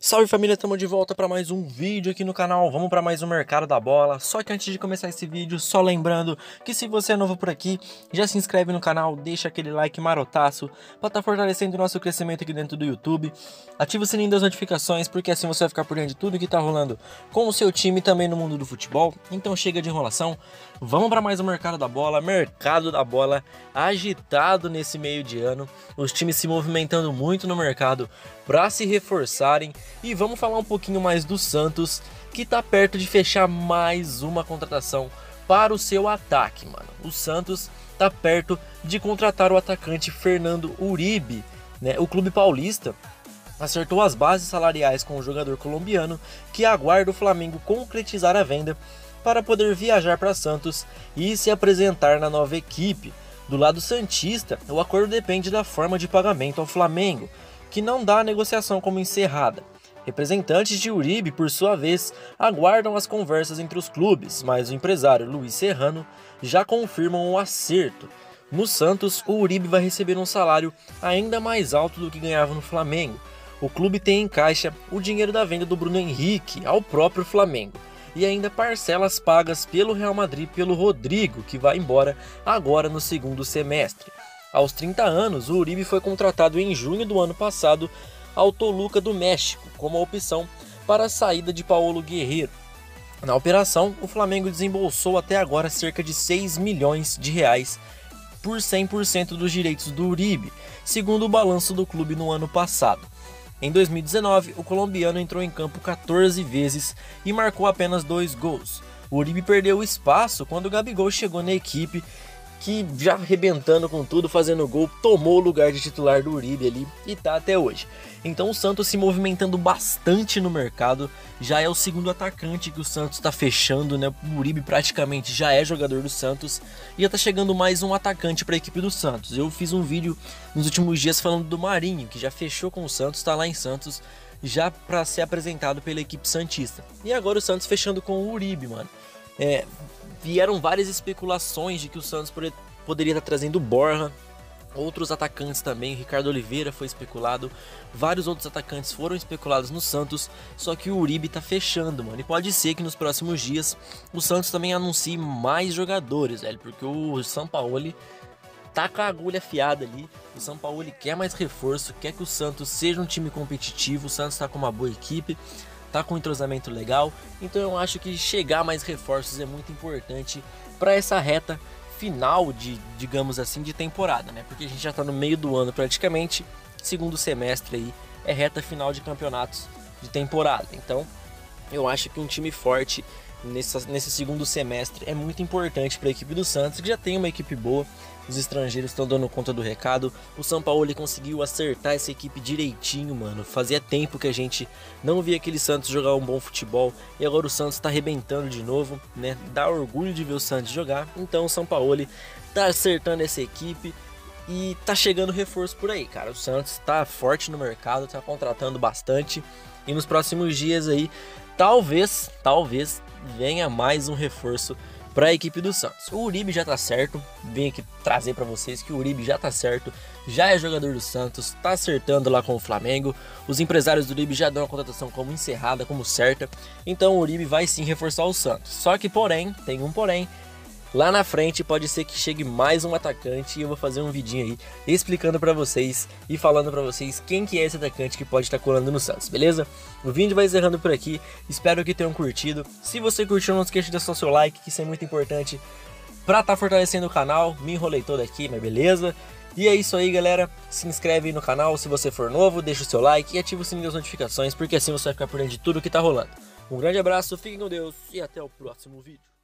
Salve família, estamos de volta para mais um vídeo aqui no canal, vamos para mais um Mercado da Bola. Só que antes de começar esse vídeo, só lembrando que se você é novo por aqui, já se inscreve no canal, deixa aquele like marotaço para estar fortalecendo o nosso crescimento aqui dentro do YouTube. Ativa o sininho das notificações, porque assim você vai ficar por dentro de tudo que tá rolando com o seu time também no mundo do futebol. Então chega de enrolação, vamos para mais um Mercado da Bola. Mercado da Bola agitado nesse meio de ano, os times se movimentando muito no mercado para se reforçarem. E vamos falar um pouquinho mais do Santos, que tá perto de fechar mais uma contratação para o seu ataque, mano. O Santos tá perto de contratar o atacante Fernando Uribe, né? O clube paulista acertou as bases salariais com o jogador colombiano, que aguarda o Flamengo concretizar a venda para poder viajar para Santos e se apresentar na nova equipe. Do lado santista, o acordo depende da forma de pagamento ao Flamengo, que não dá a negociação como encerrada. Representantes de Uribe, por sua vez, aguardam as conversas entre os clubes, mas o empresário Luiz Serrano já confirma um acerto. No Santos, o Uribe vai receber um salário ainda mais alto do que ganhava no Flamengo. O clube tem em caixa o dinheiro da venda do Bruno Henrique ao próprio Flamengo e ainda parcelas pagas pelo Real Madrid pelo Rodrigo, que vai embora agora no segundo semestre. Aos 30 anos, o Uribe foi contratado em junho do ano passado ao Toluca do México, como a opção para a saída de Paulo Guerreiro. Na operação, o Flamengo desembolsou até agora cerca de 6 milhões de reais por 100% dos direitos do Uribe, segundo o balanço do clube no ano passado. Em 2019, o colombiano entrou em campo 14 vezes e marcou apenas 2 gols. O Uribe perdeu espaço quando o Gabigol chegou na equipe, que já arrebentando com tudo, fazendo gol, tomou o lugar de titular do Uribe ali e tá até hoje. Então o Santos se movimentando bastante no mercado, já é o segundo atacante que o Santos está fechando, né? O Uribe praticamente já é jogador do Santos e já tá chegando mais um atacante para a equipe do Santos. Eu fiz um vídeo nos últimos dias falando do Marinho, que já fechou com o Santos, tá lá em Santos, já para ser apresentado pela equipe santista. E agora o Santos fechando com o Uribe, mano. Vieram várias especulações de que o Santos poderia estar trazendo Borja, outros atacantes também, Ricardo Oliveira foi especulado, vários outros atacantes foram especulados no Santos, só que o Uribe tá fechando, mano, e pode ser que nos próximos dias o Santos também anuncie mais jogadores, velho, porque o Sampaoli tá com a agulha afiada ali, o Sampaoli quer mais reforço, quer que o Santos seja um time competitivo, o Santos tá com uma boa equipe, tá com um entrosamento legal, então eu acho que chegar mais reforços é muito importante para essa reta final de, digamos assim, de temporada, né? Porque a gente já tá no meio do ano praticamente, segundo semestre aí é reta final de campeonatos de temporada, então eu acho que um time forte nesse segundo semestre é muito importante para a equipe do Santos, que já tem uma equipe boa. Os estrangeiros estão dando conta do recado. O Sampaoli conseguiu acertar essa equipe direitinho, mano. Fazia tempo que a gente não via aquele Santos jogar um bom futebol e agora o Santos está arrebentando de novo, né? Dá orgulho de ver o Santos jogar. Então o Sampaoli tá acertando essa equipe e tá chegando reforço por aí, cara. O Santos tá forte no mercado, tá contratando bastante e nos próximos dias aí talvez venha mais um reforço para a equipe do Santos. O Uribe já tá certo, vim aqui trazer para vocês que o Uribe já tá certo, já é jogador do Santos, tá acertando lá com o Flamengo, os empresários do Uribe já dão a contratação como encerrada, como certa, então o Uribe vai sim reforçar o Santos. Só que porém, tem um porém, lá na frente pode ser que chegue mais um atacante e eu vou fazer um vidinho aí explicando pra vocês e falando pra vocês quem que é esse atacante que pode estar colando no Santos, beleza? O vídeo vai encerrando por aqui, espero que tenham curtido. Se você curtiu, não esqueça de deixar o seu like, que isso é muito importante pra estar fortalecendo o canal. Me enrolei todo aqui, mas beleza? E é isso aí, galera, se inscreve aí no canal se você for novo, deixa o seu like e ativa o sininho das notificações, porque assim você vai ficar por dentro de tudo que tá rolando. Um grande abraço, fiquem com Deus e até o próximo vídeo.